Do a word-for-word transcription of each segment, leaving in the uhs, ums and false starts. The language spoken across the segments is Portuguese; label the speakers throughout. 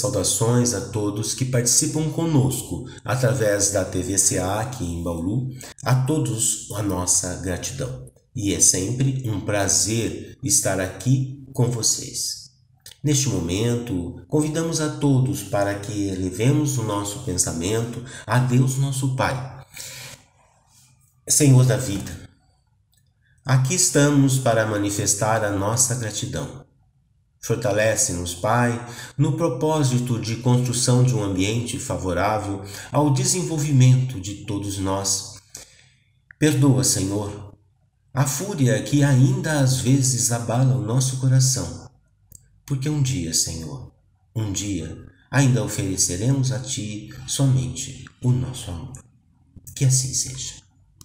Speaker 1: Saudações a todos que participam conosco através da T V C A aqui em Bauru. A todos a nossa gratidão. E é sempre um prazer estar aqui com vocês. Neste momento, convidamos a todos para que elevemos o nosso pensamento a Deus nosso Pai, Senhor da vida. Aqui estamos para manifestar a nossa gratidão. Fortalece-nos, Pai, no propósito de construção de um ambiente favorável ao desenvolvimento de todos nós. Perdoa, Senhor, a fúria que ainda às vezes abala o nosso coração, porque um dia, Senhor, um dia ainda ofereceremos a Ti somente o nosso amor. Que assim seja.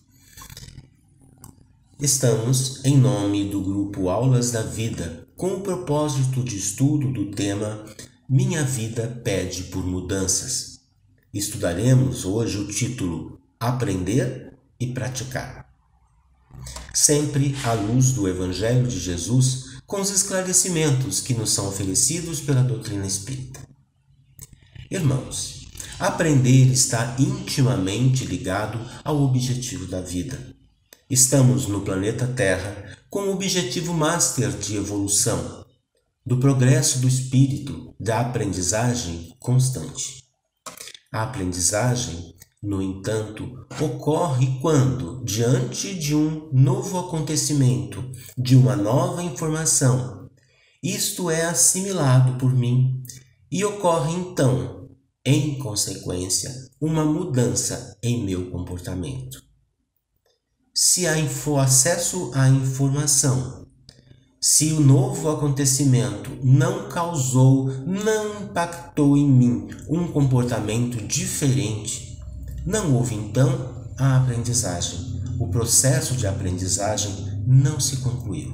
Speaker 1: Estamos em nome do grupo Aulas da Vida, com o propósito de estudo do tema Minha Vida Pede por Mudanças. Estudaremos hoje o título Aprender e Praticar. Sempre à luz do Evangelho de Jesus, com os esclarecimentos que nos são oferecidos pela doutrina espírita. Irmãos, aprender está intimamente ligado ao objetivo da vida. Estamos no planeta Terra com o objetivo master de evolução, do progresso do espírito, da aprendizagem constante. A aprendizagem, no entanto, ocorre quando, diante de um novo acontecimento, de uma nova informação, isto é assimilado por mim e ocorre então, em consequência, uma mudança em meu comportamento. Se há acesso à informação, se o novo acontecimento não causou, não impactou em mim um comportamento diferente, não houve então a aprendizagem. O processo de aprendizagem não se concluiu.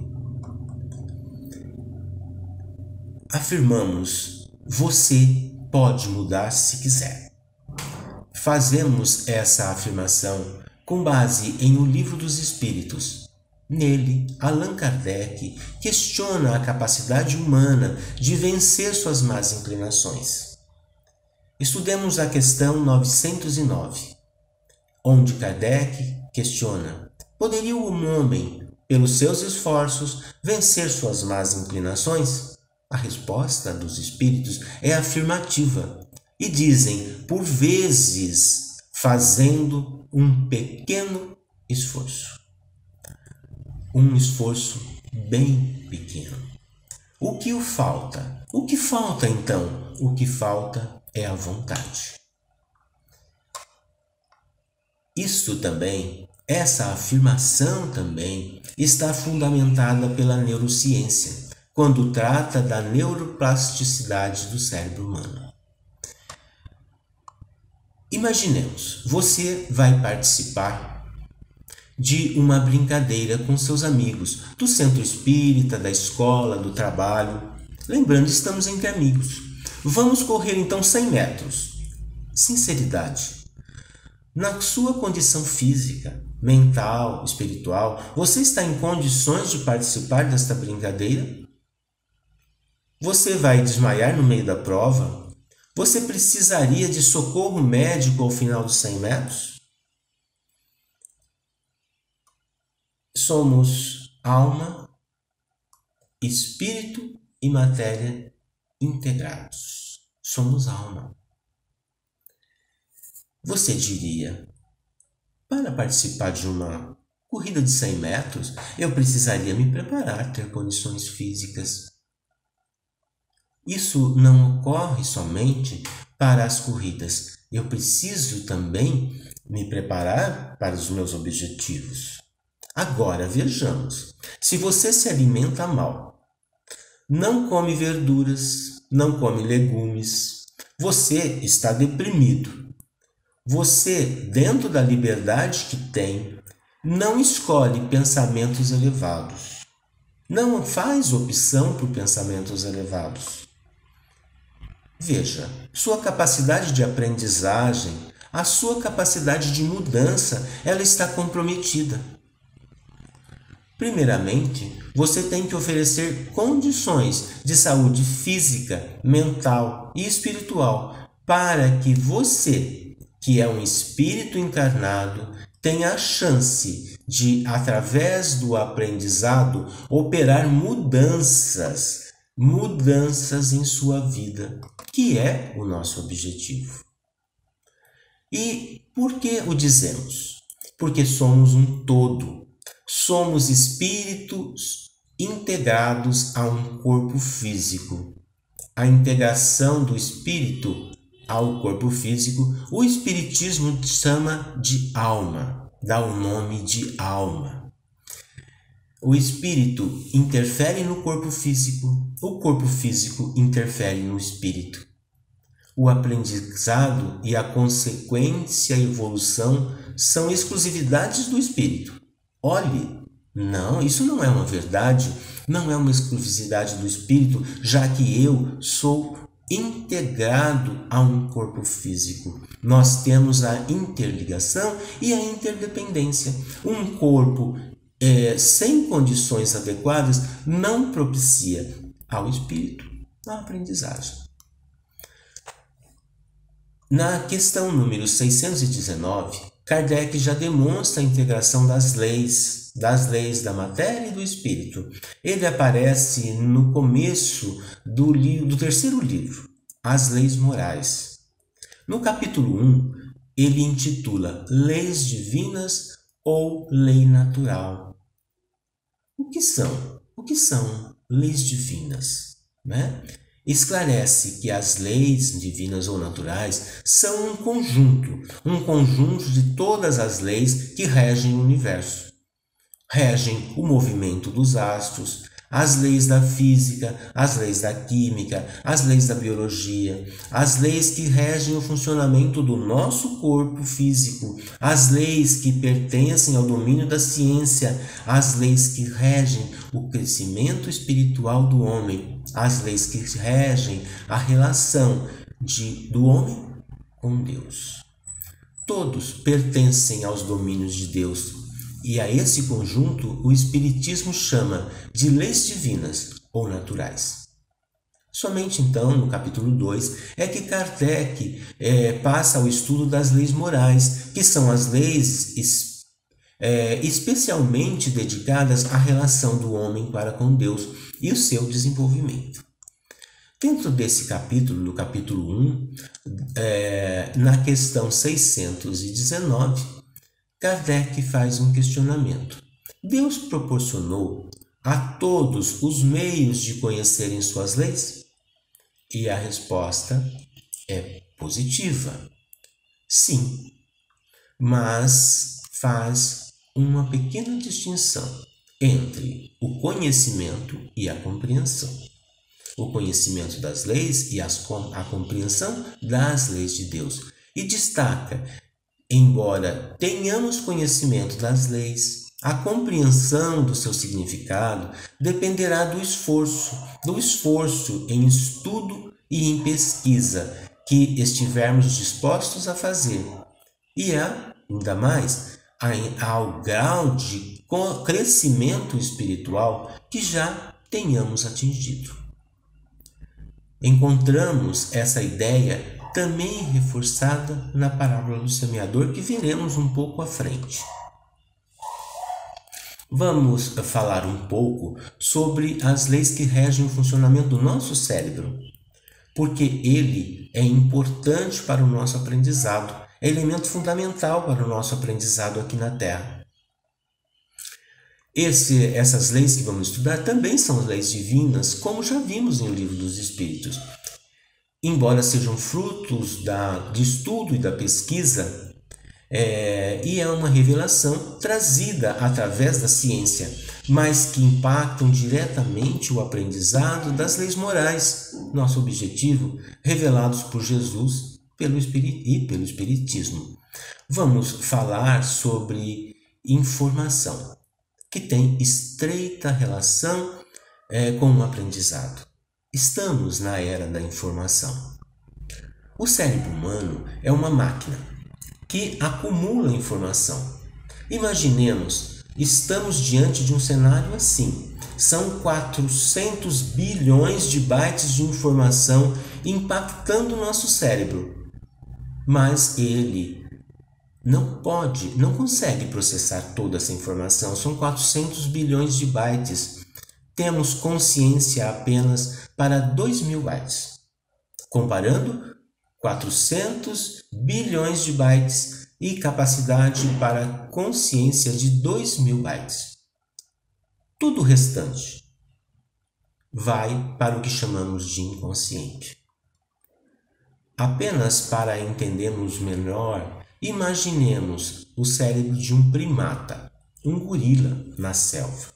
Speaker 1: Afirmamos, você pode mudar se quiser. Fazemos essa afirmação com base em O Livro dos Espíritos. Nele, Allan Kardec questiona a capacidade humana de vencer suas más inclinações. Estudemos a questão novecentos e nove, onde Kardec questiona: poderia um homem, pelos seus esforços, vencer suas más inclinações? A resposta dos espíritos é afirmativa e dizem, por vezes, fazendo um pequeno esforço. Um esforço bem pequeno. O que o falta? O que falta então? O que falta é a vontade. Isto também, essa afirmação também, está fundamentada pela neurociência, quando trata da neuroplasticidade do cérebro humano. Imaginemos, você vai participar de uma brincadeira com seus amigos, do centro espírita, da escola, do trabalho. Lembrando, estamos entre amigos. Vamos correr então cem metros. Sinceridade. Na sua condição física, mental, espiritual, você está em condições de participar desta brincadeira? Você vai desmaiar no meio da prova? Você precisaria de socorro médico ao final dos cem metros? Somos alma, espírito e matéria integrados. Somos alma. Você diria, para participar de uma corrida de cem metros, eu precisaria me preparar, ter condições físicas. Isso não ocorre somente para as corridas. Eu preciso também me preparar para os meus objetivos. Agora vejamos, se você se alimenta mal, não come verduras, não come legumes, você está deprimido. Você, dentro da liberdade que tem, não escolhe pensamentos elevados. Não faz opção por pensamentos elevados. Veja, sua capacidade de aprendizagem, a sua capacidade de mudança, ela está comprometida. Primeiramente, você tem que oferecer condições de saúde física, mental e espiritual, para que você, que é um espírito encarnado, tenha a chance de, através do aprendizado, operar mudanças, mudanças em sua vida, que é o nosso objetivo. E por que o dizemos? Porque somos um todo, somos espíritos integrados a um corpo físico. A integração do espírito ao corpo físico, o espiritismo chama de alma, dá o nome de alma. O espírito interfere no corpo físico, o corpo físico interfere no espírito. O aprendizado e a consequência evolução são exclusividades do espírito. Olhe, não, isso não é uma verdade, não é uma exclusividade do espírito, já que eu sou integrado a um corpo físico. Nós temos a interligação e a interdependência. Um corpo é, sem condições adequadas não propicia ao espírito a aprendizagem. Na questão número seiscentos e dezenove, Kardec já demonstra a integração das leis, das leis da matéria e do espírito. Ele aparece no começo do, livro, do terceiro livro, As Leis Morais. No capítulo um, ele intitula Leis Divinas ou Lei Natural. O que são? O que são leis divinas, né? Esclarece que as leis divinas ou naturais são um conjunto, um conjunto de todas as leis que regem o universo. Regem o movimento dos astros, as leis da física, as leis da química, as leis da biologia, as leis que regem o funcionamento do nosso corpo físico, as leis que pertencem ao domínio da ciência, as leis que regem o crescimento espiritual do homem, as leis que regem a relação de, do homem com Deus. Todos pertencem aos domínios de Deus. E a esse conjunto o Espiritismo chama de leis divinas ou naturais. Somente então, no capítulo dois, é que Kardec é, passa ao estudo das leis morais, que são as leis es, é, especialmente dedicadas à relação do homem para com Deus e o seu desenvolvimento. Dentro desse capítulo, no capítulo um, é, na questão seiscentos e dezenove, Kardec faz um questionamento. Deus proporcionou a todos os meios de conhecerem suas leis? E a resposta é positiva. Sim, mas faz uma pequena distinção entre o conhecimento e a compreensão. O conhecimento das leis e as, a compreensão das leis de Deus. E destaca: embora tenhamos conhecimento das leis, a compreensão do seu significado dependerá do esforço, do esforço em estudo e em pesquisa que estivermos dispostos a fazer, e ainda mais ao grau de crescimento espiritual que já tenhamos atingido. Encontramos essa ideia também reforçada na parábola do semeador, que veremos um pouco à frente. Vamos falar um pouco sobre as leis que regem o funcionamento do nosso cérebro, porque ele é importante para o nosso aprendizado, é elemento fundamental para o nosso aprendizado aqui na Terra. Esse, essas leis que vamos estudar também são leis divinas, como já vimos em O Livro dos Espíritos. Embora sejam frutos da, de estudo e da pesquisa, é, e é uma revelação trazida através da ciência, mas que impactam diretamente o aprendizado das leis morais, nosso objetivo, revelados por Jesus pelo Espiri- e pelo Espiritismo. Vamos falar sobre informação, que tem estreita relação é, com o aprendizado. Estamos na era da informação. O cérebro humano é uma máquina que acumula informação. Imaginemos, estamos diante de um cenário assim. São quatrocentos bilhões de bytes de informação impactando o nosso cérebro, mas ele não pode, não consegue processar toda essa informação. São quatrocentos bilhões de bytes. Temos consciência apenas para dois mil bytes. Comparando, quatrocentos bilhões de bytes e capacidade para consciência de dois mil bytes. Tudo o restante vai para o que chamamos de inconsciente. Apenas para entendermos melhor, imaginemos o cérebro de um primata, um gorila na selva.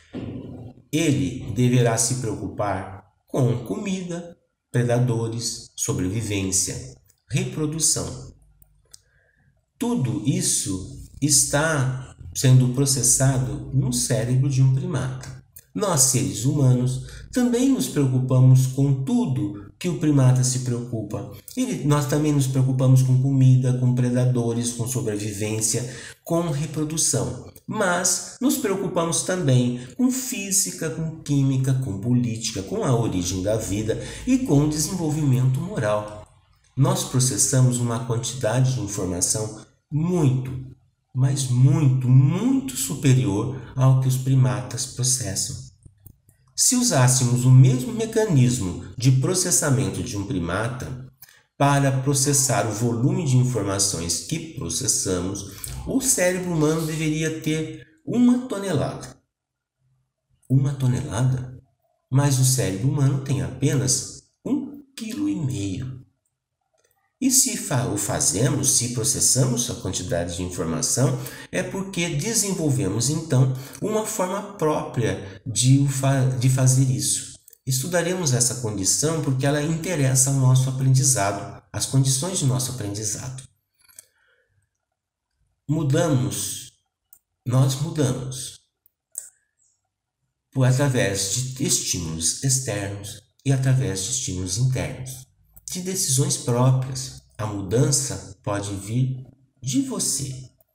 Speaker 1: Ele deverá se preocupar com comida, predadores, sobrevivência, reprodução. Tudo isso está sendo processado no cérebro de um primata. Nós, seres humanos, também nos preocupamos com tudo que o primata se preocupa. Ele, nós também nos preocupamos com comida, com predadores, com sobrevivência, com reprodução. Mas nos preocupamos também com física, com química, com política, com a origem da vida e com o desenvolvimento moral. Nós processamos uma quantidade de informação muito, mas muito, muito superior ao que os primatas processam. Se usássemos o mesmo mecanismo de processamento de um primata para processar o volume de informações que processamos, o cérebro humano deveria ter uma tonelada. Uma tonelada? Mas o cérebro humano tem apenas um quilo e meio. E se o fazemos, se processamos a quantidade de informação, é porque desenvolvemos então uma forma própria de, de fazer isso. Estudaremos essa condição porque ela interessa ao nosso aprendizado, as condições do nosso aprendizado. Mudamos, nós mudamos, por através de estímulos externos e através de estímulos internos. De decisões próprias, a mudança pode vir de você.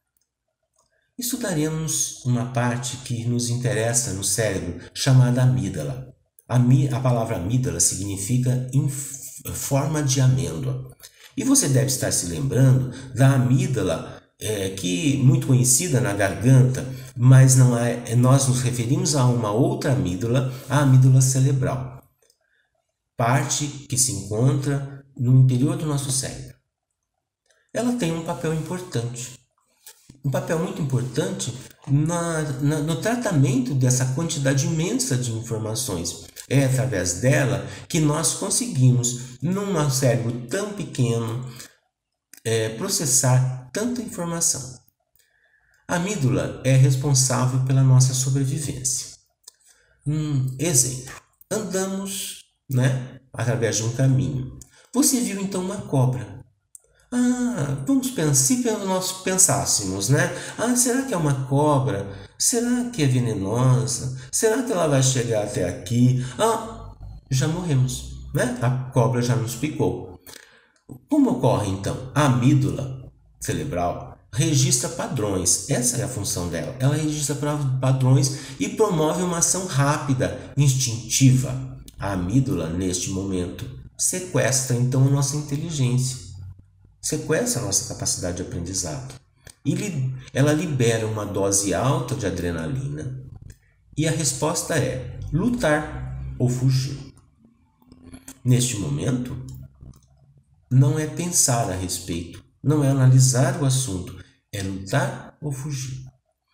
Speaker 1: Estudaremos uma parte que nos interessa no cérebro, chamada amígdala. A, mi, a palavra amígdala significa em forma de amêndoa. E você deve estar se lembrando da amígdala, é, que muito conhecida na garganta, mas não é, nós nos referimos a uma outra amígdala, a amígdala cerebral. Parte que se encontra no interior do nosso cérebro. Ela tem um papel importante, um papel muito importante na, na, no tratamento dessa quantidade imensa de informações. É através dela que nós conseguimos, num cérebro tão pequeno, é, processar tanta informação. A amígdala é responsável pela nossa sobrevivência. Um exemplo, andamos né, através de um caminho. Você viu então uma cobra. Ah, vamos pensar, se nós pensássemos, né? Ah, será que é uma cobra? Será que é venenosa? Será que ela vai chegar até aqui? Ah, já morremos, né? A cobra já nos picou. Como ocorre então? A amígdala cerebral registra padrões. Essa é a função dela. Ela registra padrões e promove uma ação rápida, instintiva. A amígdala, neste momento, sequestra então a nossa inteligência, sequestra a nossa capacidade de aprendizado. E ela libera uma dose alta de adrenalina. E a resposta é lutar ou fugir. Neste momento, não é pensar a respeito, não é analisar o assunto, é lutar ou fugir.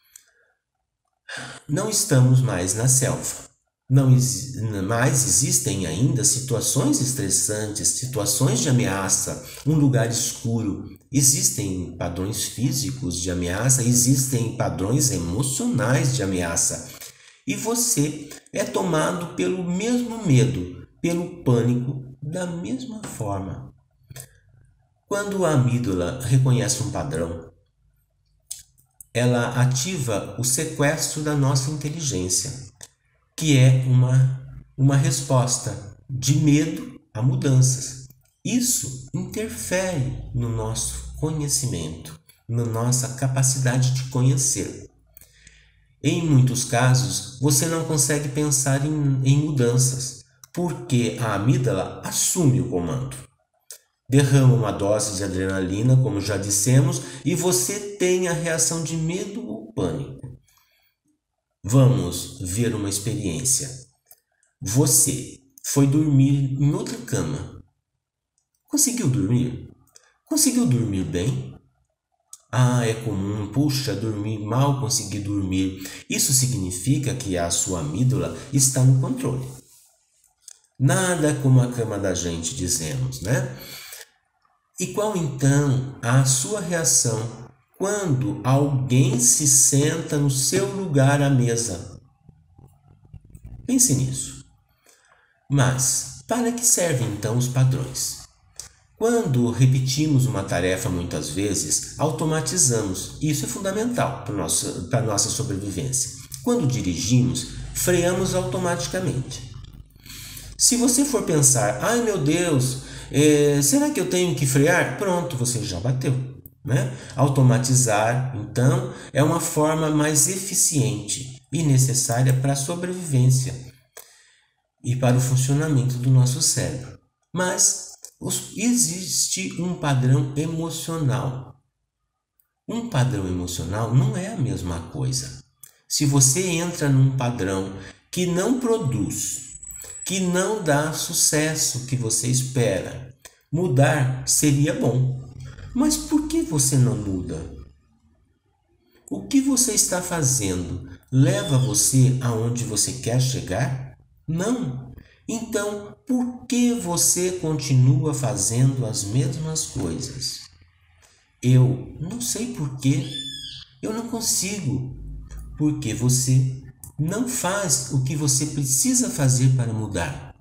Speaker 1: Não estamos mais na selva. Não mais existem ainda situações estressantes, situações de ameaça, um lugar escuro. Existem padrões físicos de ameaça, existem padrões emocionais de ameaça. E você é tomado pelo mesmo medo, pelo pânico, da mesma forma. Quando a amígdala reconhece um padrão, ela ativa o sequestro da nossa inteligência, que é uma, uma resposta de medo a mudanças. Isso interfere no nosso conhecimento, na nossa capacidade de conhecer. Em muitos casos, você não consegue pensar em, em mudanças, porque a amígdala assume o comando. Derrama uma dose de adrenalina, como já dissemos, e você tem a reação de medo ou pânico. Vamos ver uma experiência. Você foi dormir em outra cama. Conseguiu dormir? Conseguiu dormir bem? Ah, é comum, puxa, dormir mal, conseguir dormir. Isso significa que a sua amígdala está no controle. Nada como a cama da gente, dizemos, né? E qual então a sua reação quando alguém se senta no seu lugar à mesa? Pense nisso. Mas, para que servem então os padrões? Quando repetimos uma tarefa muitas vezes, automatizamos. Isso é fundamental para a nossa sobrevivência. Quando dirigimos, freamos automaticamente. Se você for pensar, ai meu Deus, é, será que eu tenho que frear? Pronto, você já bateu, né? Automatizar, então, é uma forma mais eficiente e necessária para a sobrevivência e para o funcionamento do nosso cérebro. Mas existe um padrão emocional. Um padrão emocional não é a mesma coisa. Se você entra num padrão que não produz, que não dá sucesso que você espera, mudar seria bom. Mas por que você não muda? O que você está fazendo leva você aonde você quer chegar? Não. Então, por que você continua fazendo as mesmas coisas? Eu não sei por quê. Eu não consigo. Porque você não faz o que você precisa fazer para mudar.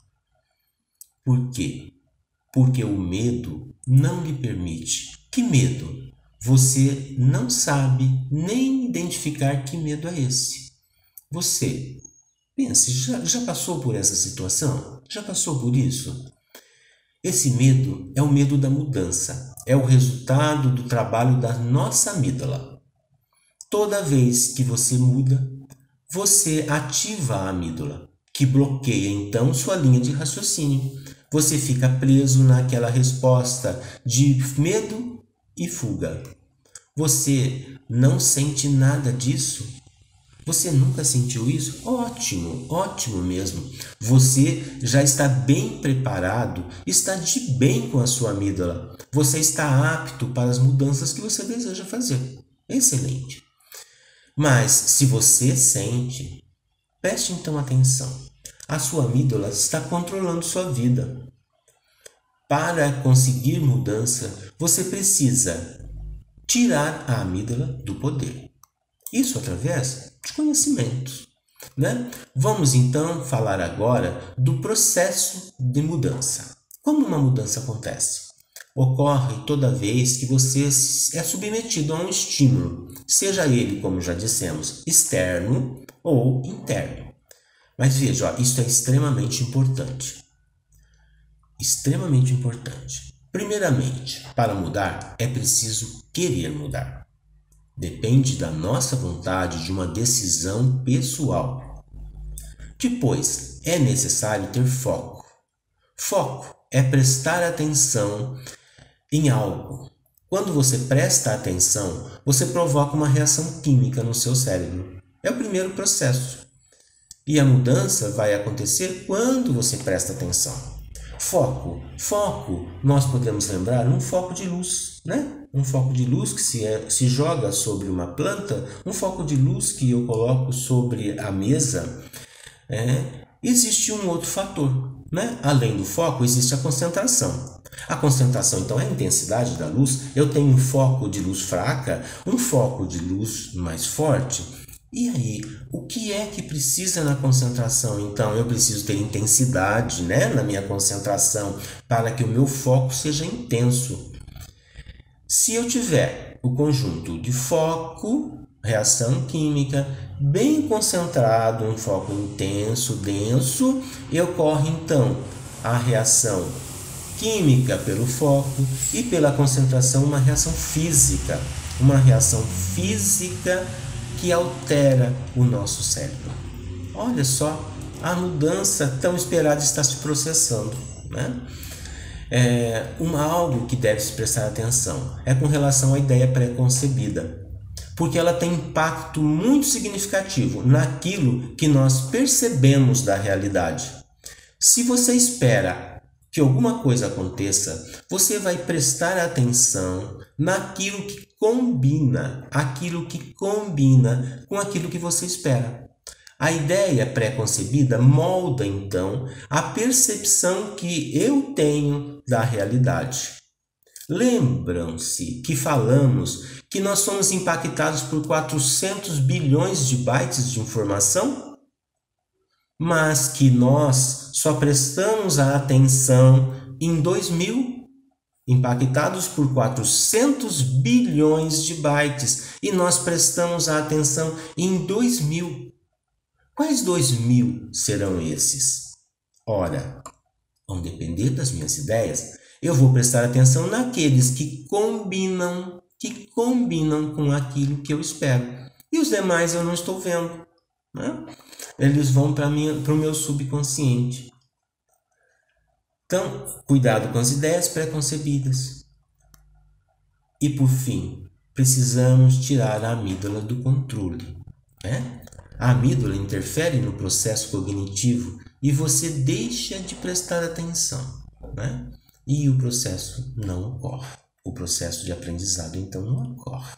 Speaker 1: Por quê? Porque o medo não lhe permite. Que medo? Você não sabe nem identificar que medo é esse. Você, pense, já, já passou por essa situação? Já passou por isso? Esse medo é o medo da mudança. É o resultado do trabalho da nossa amígdala. Toda vez que você muda, você ativa a amígdala, que bloqueia então sua linha de raciocínio. Você fica preso naquela resposta de medo e fuga. Você não sente nada disso? Você nunca sentiu isso? Ótimo, ótimo mesmo. Você já está bem preparado, está de bem com a sua amígdala. Você está apto para as mudanças que você deseja fazer. Excelente. Mas se você sente, preste então atenção. A sua amígdala está controlando sua vida. Para conseguir mudança, você precisa tirar a amígdala do poder. Isso através de conhecimentos, né? Vamos então falar agora do processo de mudança. Como uma mudança acontece? Ocorre toda vez que você é submetido a um estímulo, seja ele, como já dissemos, externo ou interno. Mas veja, ó, isso é extremamente importante. Extremamente importante. Primeiramente, para mudar, é preciso querer mudar. Depende da nossa vontade, de uma decisão pessoal. Depois, é necessário ter foco. Foco é prestar atenção em algo. Quando você presta atenção, você provoca uma reação química no seu cérebro. É o primeiro processo. E a mudança vai acontecer quando você presta atenção. Foco. Foco, nós podemos lembrar um foco de luz, né? Um foco de luz que se, é, se joga sobre uma planta, um foco de luz que eu coloco sobre a mesa. É, existe um outro fator, né? Além do foco, existe a concentração. A concentração, então, é a intensidade da luz. Eu tenho um foco de luz fraca, um foco de luz mais forte. E aí, o que é que precisa na concentração? Então, eu preciso ter intensidade, né, na minha concentração para que o meu foco seja intenso. Se eu tiver o conjunto de foco, reação química, bem concentrado, um foco intenso, denso, ocorre então a reação química pelo foco e pela concentração uma reação física, uma reação física que altera o nosso cérebro. Olha só a mudança tão esperada está se processando, né? É, uma, algo que deve se prestar atenção é com relação à ideia pré-concebida, porque ela tem impacto muito significativo naquilo que nós percebemos da realidade. Se você espera que alguma coisa aconteça, você vai prestar atenção naquilo que combina, aquilo que combina com aquilo que você espera. A ideia pré-concebida molda, então, a percepção que eu tenho da realidade. Lembram-se que falamos que nós somos impactados por quatrocentos bilhões de bytes de informação? Mas que nós só prestamos a atenção em dois mil, impactados por quatrocentos bilhões de bytes, e nós prestamos a atenção em dois mil. Quais dois mil serão esses? Ora, vão depender das minhas ideias. Eu vou prestar atenção naqueles que combinam, que combinam com aquilo que eu espero. E os demais eu não estou vendo, né? Eles vão para o meu subconsciente. Então, cuidado com as ideias pré-concebidas. E por fim, precisamos tirar a amígdala do controle, né? A amígdala interfere no processo cognitivo e você deixa de prestar atenção, né? E o processo não ocorre. O processo de aprendizado, então, não ocorre.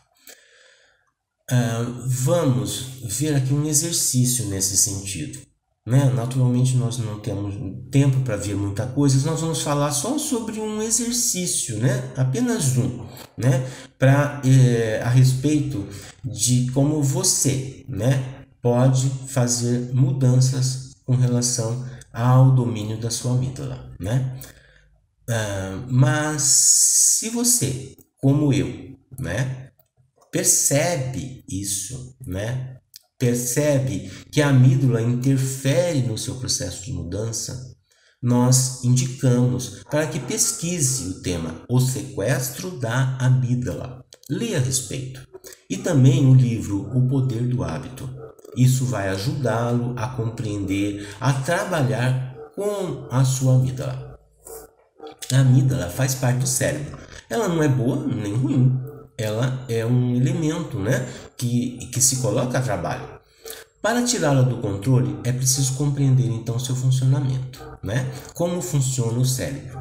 Speaker 1: Uh, vamos ver aqui um exercício nesse sentido, né? Naturalmente, nós não temos tempo para ver muita coisa, nós vamos falar só sobre um exercício, né? Apenas um, né? Pra, eh, a respeito de como você, né, pode fazer mudanças com relação ao domínio da sua amígdala, né? Uh, mas se você, como eu, né, percebe isso, né, percebe que a amígdala interfere no seu processo de mudança, nós indicamos para que pesquise o tema O Sequestro da Amígdala. Leia a respeito. E também o livro O Poder do Hábito. Isso vai ajudá-lo a compreender, a trabalhar com a sua amígdala. A amígdala faz parte do cérebro. Ela não é boa nem ruim. Ela é um elemento, né, que, que se coloca a trabalho. Para tirá-la do controle, é preciso compreender então seu funcionamento, né? Como funciona o cérebro.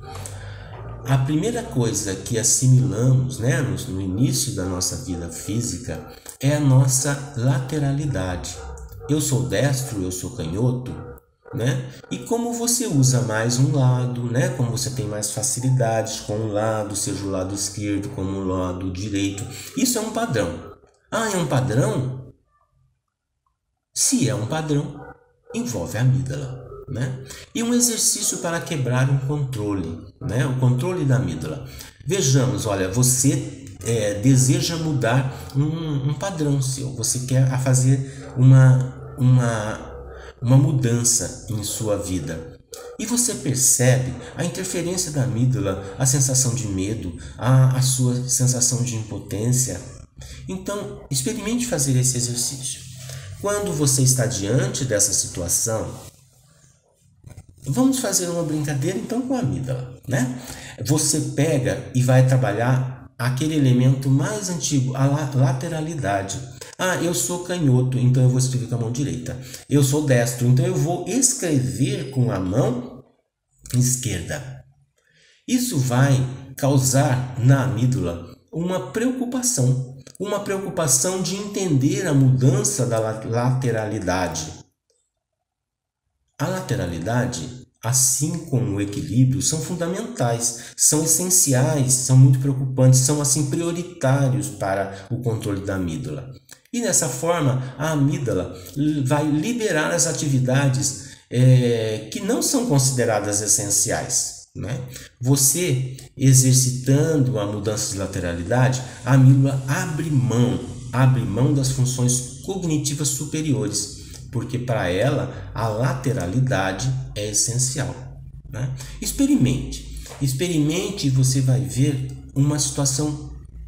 Speaker 1: A primeira coisa que assimilamos, né, no, no início da nossa vida física é a nossa lateralidade. Eu sou destro, eu sou canhoto, né? E como você usa mais um lado, né? Como você tem mais facilidades com um lado, seja o lado esquerdo como o lado direito, isso é um padrão. Ah, é um padrão? Se é um padrão, envolve a amígdala, né? E um exercício para quebrar um controle, né? O controle da amígdala. Vejamos, olha, você é, deseja mudar um, um padrão seu, você quer fazer uma, uma, uma mudança em sua vida. E você percebe a interferência da amígdala, a sensação de medo, a, a sua sensação de impotência. Então, experimente fazer esse exercício. Quando você está diante dessa situação, vamos fazer uma brincadeira então com a amígdala, né? Você pega e vai trabalhar aquele elemento mais antigo, a lateralidade. Ah, eu sou canhoto, então eu vou escrever com a mão direita. Eu sou destro, então eu vou escrever com a mão esquerda. Isso vai causar na amígdala uma preocupação. Uma preocupação de entender a mudança da lateralidade. A lateralidade, assim como o equilíbrio, são fundamentais, são essenciais, são muito preocupantes, são assim prioritários para o controle da amígdala. E dessa forma, a amígdala vai liberar as atividades é, que não são consideradas essenciais. Né? Você exercitando a mudança de lateralidade, a amígdala abre mão, abre mão das funções cognitivas superiores, porque para ela a lateralidade é essencial, né? Experimente, experimente e você vai ver uma situação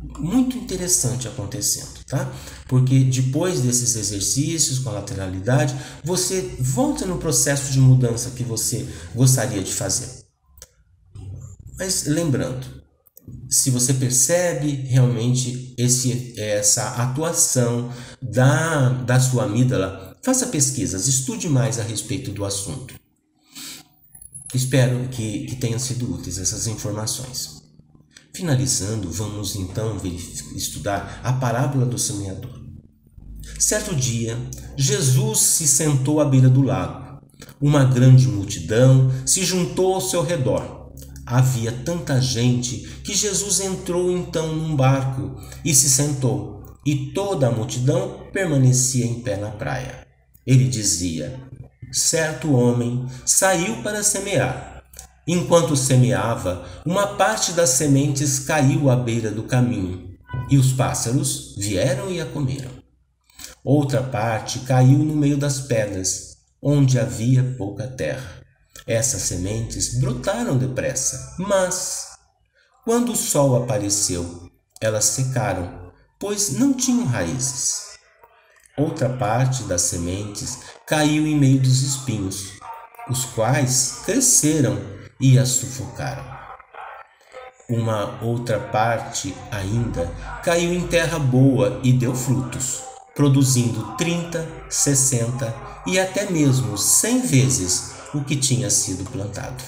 Speaker 1: muito interessante acontecendo, tá? Porque depois desses exercícios com a lateralidade, você volta no processo de mudança que você gostaria de fazer. Mas lembrando, se você percebe realmente esse, essa atuação da, da sua amígdala, faça pesquisas, estude mais a respeito do assunto. Espero que, que tenham sido úteis essas informações. Finalizando, vamos então estudar a parábola do semeador. Certo dia, Jesus se sentou à beira do lago. Uma grande multidão se juntou ao seu redor. Havia tanta gente que Jesus entrou então num barco e se sentou, e toda a multidão permanecia em pé na praia. Ele dizia: certo homem saiu para semear. Enquanto semeava, uma parte das sementes caiu à beira do caminho, e os pássaros vieram e a comeram. Outra parte caiu no meio das pedras, onde havia pouca terra. Essas sementes brotaram depressa, mas, quando o sol apareceu, elas secaram, pois não tinham raízes. Outra parte das sementes caiu em meio dos espinhos, os quais cresceram e a sufocaram. Uma outra parte ainda caiu em terra boa e deu frutos, produzindo trinta, sessenta e até mesmo cem vezes o que tinha sido plantado.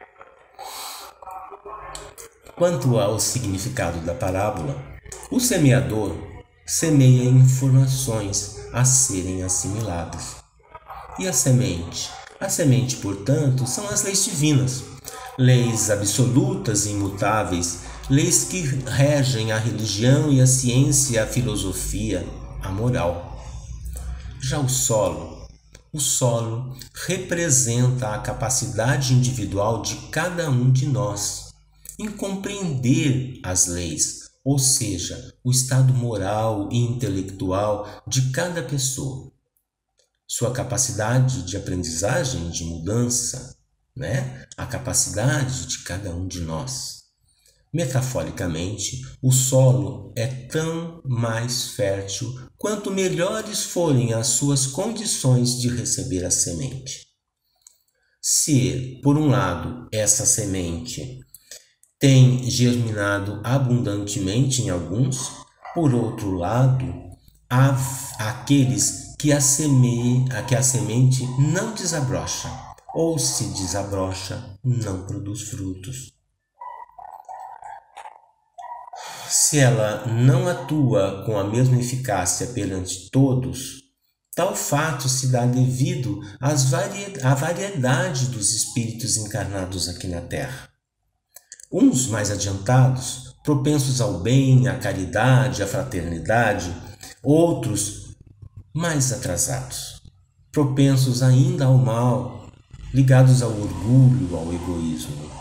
Speaker 1: Quanto ao significado da parábola, o semeador semeia informações a serem assimiladas. E a semente? A semente, portanto, são as leis divinas, leis absolutas e imutáveis, leis que regem a religião e a ciência, a filosofia, a moral. Já o solo, o solo representa a capacidade individual de cada um de nós em compreender as leis, ou seja, o estado moral e intelectual de cada pessoa. Sua capacidade de aprendizagem, de mudança, né? A capacidade de cada um de nós. Metaforicamente, o solo é tão mais fértil quanto melhores forem as suas condições de receber a semente. Se, por um lado, essa semente tem germinado abundantemente em alguns, por outro lado, há aqueles que a, seme... que a semente não desabrocha, ou se desabrocha, não produz frutos. Se ela não atua com a mesma eficácia perante todos, tal fato se dá devido às vari... à variedade dos espíritos encarnados aqui na Terra. Uns mais adiantados, propensos ao bem, à caridade, à fraternidade, outros mais atrasados, propensos ainda ao mal, ligados ao orgulho, ao egoísmo.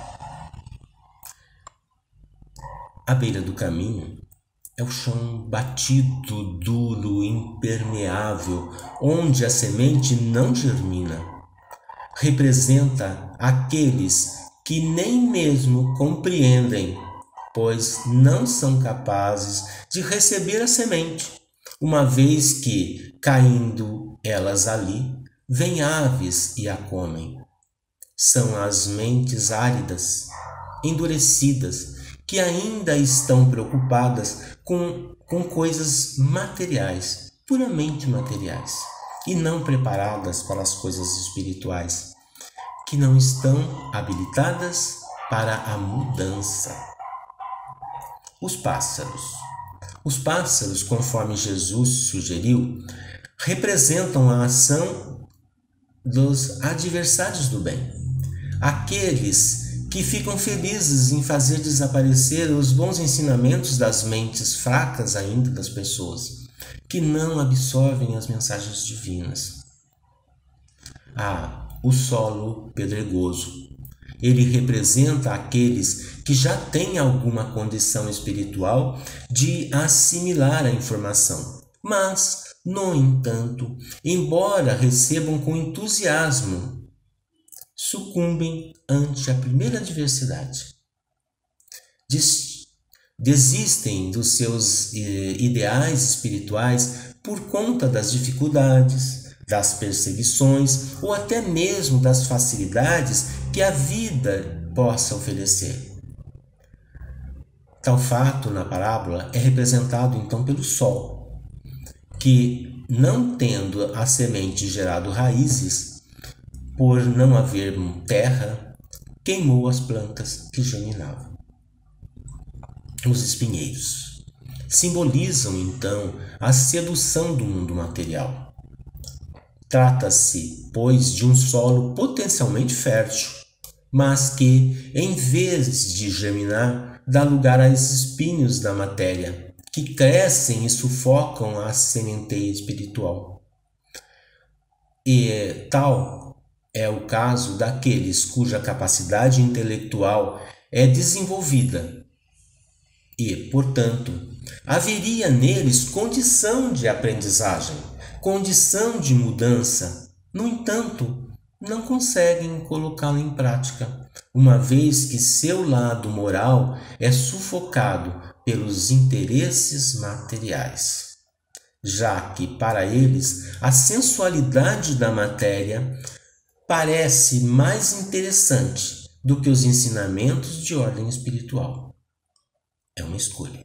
Speaker 1: À beira do caminho é o chão batido, duro, impermeável, onde a semente não germina. Representa aqueles que nem mesmo compreendem, pois não são capazes de receber a semente, uma vez que, caindo elas ali, vêm aves e a comem. São as mentes áridas, endurecidas, que ainda estão preocupadas com, com coisas materiais, puramente materiais, e não preparadas para as coisas espirituais, que não estão habilitadas para a mudança. Os pássaros. Os pássaros, conforme Jesus sugeriu, representam a ação dos adversários do bem, aqueles que ficam felizes em fazer desaparecer os bons ensinamentos das mentes fracas ainda das pessoas, que não absorvem as mensagens divinas. Ah, o solo pedregoso. Ele representa aqueles que já têm alguma condição espiritual de assimilar a informação, mas, no entanto, embora recebam com entusiasmo, sucumbem ante a primeira adversidade. desistem dos seus eh, ideais espirituais por conta das dificuldades, das perseguições ou até mesmo das facilidades que a vida possa oferecer. Tal fato na parábola é representado então pelo sol, que, não tendo a semente gerado raízes, por não haver terra, queimou as plantas que germinavam. Os espinheiros simbolizam então a sedução do mundo material. Trata-se, pois, de um solo potencialmente fértil, mas que, em vez de germinar, dá lugar aos espinhos da matéria, que crescem e sufocam a sementeira espiritual. E tal é o caso daqueles cuja capacidade intelectual é desenvolvida e, portanto, haveria neles condição de aprendizagem, condição de mudança. No entanto, não conseguem colocá-lo em prática, uma vez que seu lado moral é sufocado pelos interesses materiais, já que para eles a sensualidade da matéria parece mais interessante do que os ensinamentos de ordem espiritual. É uma escolha.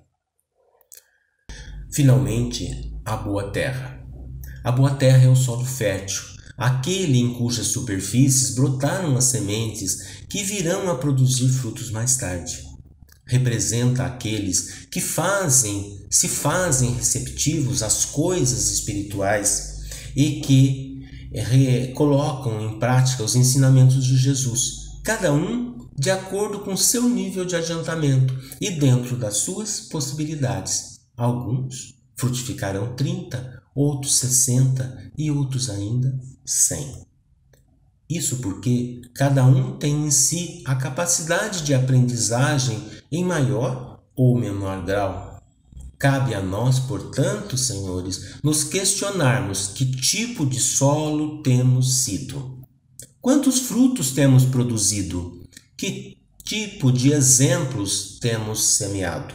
Speaker 1: Finalmente, a boa terra. A boa terra é o solo fértil, aquele em cujas superfícies brotaram as sementes que virão a produzir frutos mais tarde. Representa aqueles que fazem, se fazem receptivos às coisas espirituais e que re, colocam em prática os ensinamentos de Jesus, cada um de acordo com seu nível de adiantamento e dentro das suas possibilidades. Alguns frutificarão trinta, outros sessenta e outros ainda cem. Isso porque cada um tem em si a capacidade de aprendizagem em maior ou menor grau. Cabe a nós, portanto, senhores, nos questionarmos que tipo de solo temos sido. Quantos frutos temos produzido? Que tipo de exemplos temos semeado?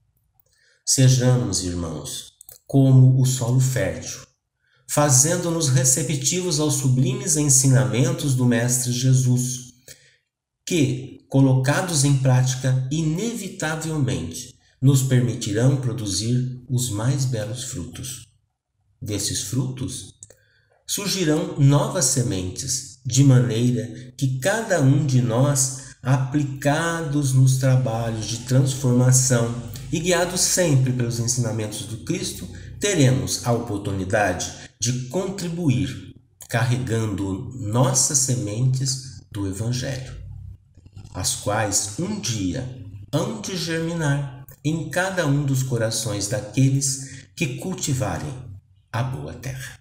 Speaker 1: Sejamos, irmãos, como o solo fértil, fazendo-nos receptivos aos sublimes ensinamentos do Mestre Jesus, que, colocados em prática, inevitavelmente nos permitirão produzir os mais belos frutos. Desses frutos surgirão novas sementes, de maneira que cada um de nós, aplicados nos trabalhos de transformação e guiados sempre pelos ensinamentos do Cristo, teremos a oportunidade de contribuir, carregando nossas sementes do Evangelho, as quais um dia hão de germinar em cada um dos corações daqueles que cultivarem a boa terra.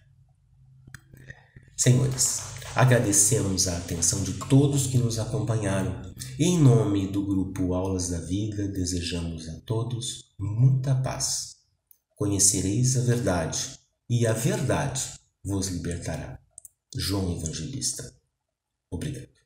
Speaker 1: Senhores, agradecemos a atenção de todos que nos acompanharam e, em nome do grupo Aulas da Vida, desejamos a todos muita paz. Conhecereis a verdade e a verdade vos libertará. João Evangelista. Obrigado.